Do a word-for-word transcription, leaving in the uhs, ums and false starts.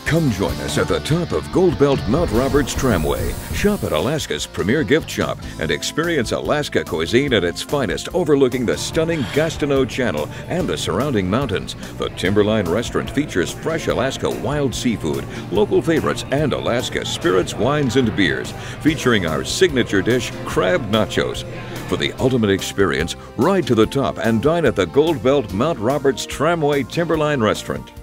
Come join us at the top of Gold Belt Mount Roberts Tramway. Shop at Alaska's premier gift shop and experience Alaska cuisine at its finest, overlooking the stunning Gastineau Channel and the surrounding mountains. The Timberline Restaurant features fresh Alaska wild seafood, local favorites, and Alaska spirits, wines, and beers, featuring our signature dish, crab nachos. For the ultimate experience, ride to the top and dine at the Gold Belt Mount Roberts Tramway Timberline Restaurant.